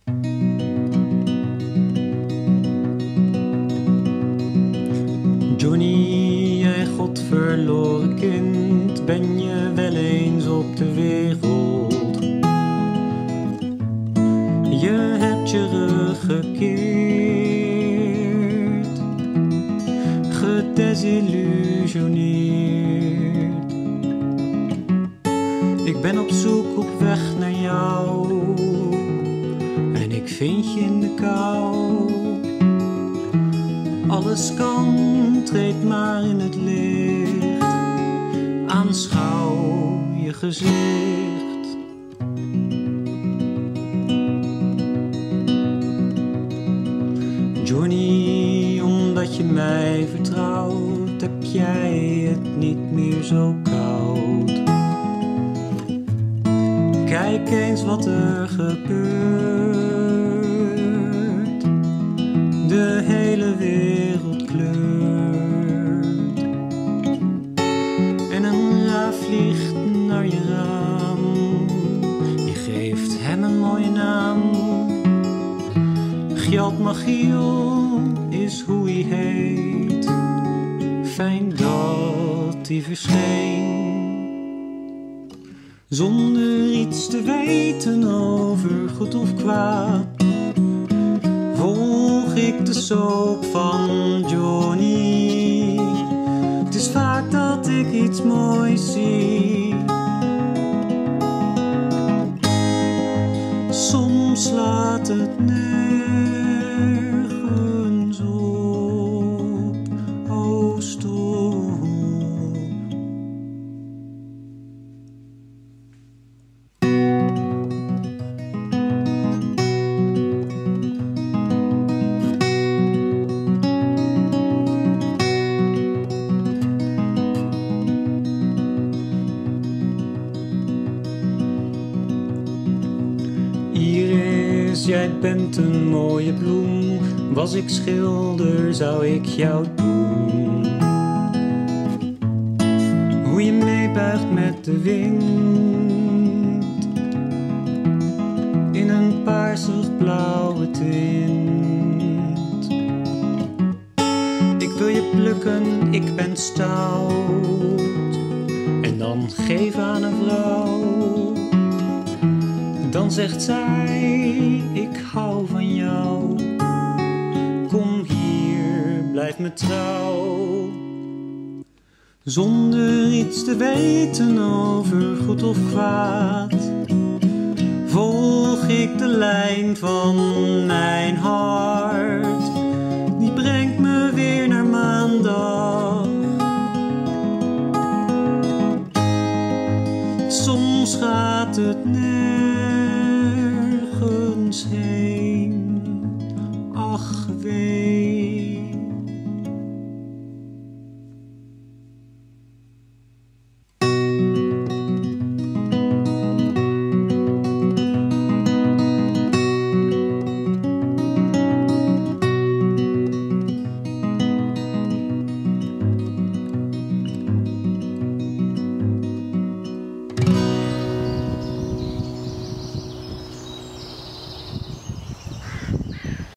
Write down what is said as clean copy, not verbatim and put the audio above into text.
Johnny, jij godverloren kind, ben je wel eens op de wereld? Je hebt je rug gekeerd, gedesillusioneerd. Ik ben op zoek op weg naar jou en ik vind je in de kou. Alles kan, treed maar in het licht, aanschouw je gezicht. Johnny, omdat je mij vertrouwt, heb jij het niet meer zo koud. Kijk eens wat er gebeurt, de hele wereld kleurt. En een raaf vliegt naar je raam, je geeft hem een mooie naam. Gjalt Magiel is hoe hij heet, fijn dat hij verscheen. Zonder iets te weten over goed of kwaad, volg ik de soap van Johnny. Het is vaak dat ik iets moois zie, soms slaat het nergens op, oh stop. Iris, jij bent een mooie bloem, was ik schilder zou ik jou doen. Hoe je meebuigt met de wind in een paarsig-blauwe tint. Ik wil je plukken, ik ben stout, en dan geef aan een vrouw. Dan zegt zij, ik hou van jou, kom hier, blijf me trouw. Zonder iets te weten over goed of kwaad, volg ik de lijn van mijn hart. Die brengt me weer naar maandag. Soms gaat het nergens heen, ach weet.